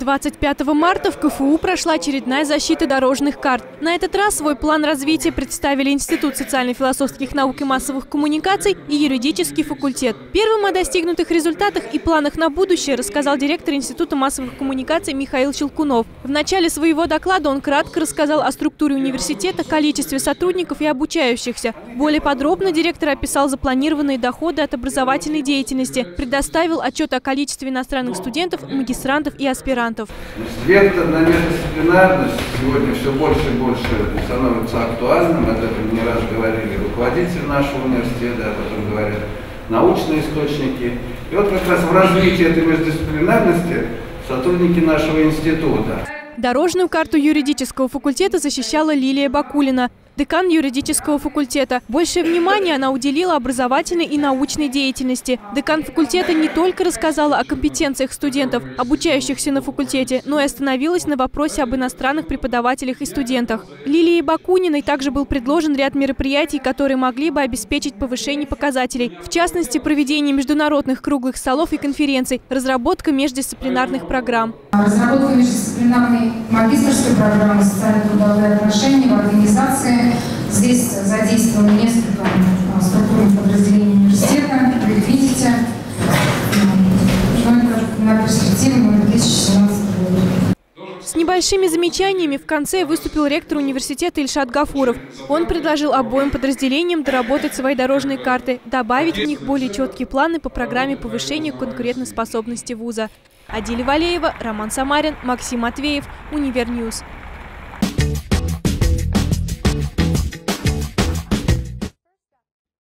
25 марта в КФУ прошла очередная защита дорожных карт. На этот раз свой план развития представили Институт социально-философских наук и массовых коммуникаций и юридический факультет. Первым о достигнутых результатах и планах на будущее рассказал директор Института массовых коммуникаций Михаил Щелкунов. В начале своего доклада он кратко рассказал о структуре университета, количестве сотрудников и обучающихся. Более подробно директор описал запланированные доходы от образовательной деятельности, предоставил отчет о количестве иностранных студентов, магистрантов и аспирантов. Вектор на междисциплинарность сегодня все больше и больше становится актуальным. Об этом не раз говорили руководители нашего университета, об этом говорят научные источники. И вот как раз в развитии этой междисциплинарности сотрудники нашего института. Дорожную карту юридического факультета защищала Лилия Бакулина, декан юридического факультета. Большее внимание она уделила образовательной и научной деятельности. Декан факультета не только рассказала о компетенциях студентов, обучающихся на факультете, но и остановилась на вопросе об иностранных преподавателях и студентах. Лилии Бакуниной также был предложен ряд мероприятий, которые могли бы обеспечить повышение показателей. В частности, проведение международных круглых столов и конференций, разработка междисциплинарных программ. Разработка междисциплинарной магистерской программы «Социально-трудовые отношения» в организации. Здесь задействовано несколько структурных подразделений университета. Вы их видите. На перспективу 2017 года. С небольшими замечаниями в конце выступил ректор университета Ильшат Гафуров. Он предложил обоим подразделениям доработать свои дорожные карты, добавить в них более четкие планы по программе повышения конкурентоспособности вуза. Адиля Валеева, Роман Самарин, Максим Матвеев, Универньюз.